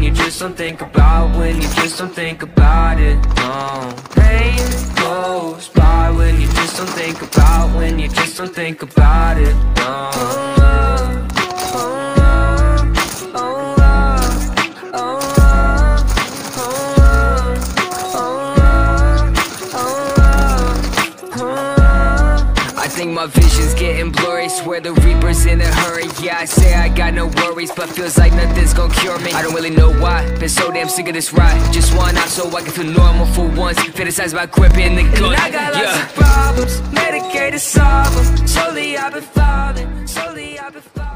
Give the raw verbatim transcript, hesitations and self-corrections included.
you just don't think about, when you just don't think about it, no. Pain goes by when you just don't think about, when you just don't think about it, no. Oh, oh, oh, oh, oh, oh, oh, oh. I think my vision's getting blurry, swear the Reaper's in a hurry. Yeah, I say I got no worries, but feels like nothing's gonna cure me. I don't really know why, been so damn sick of this ride. Just one out so I can feel normal for once. Fantasize about gripping the gun. And I got lots yeah. of problems, medicated, solve them. Slowly I've been falling, slowly I've been falling.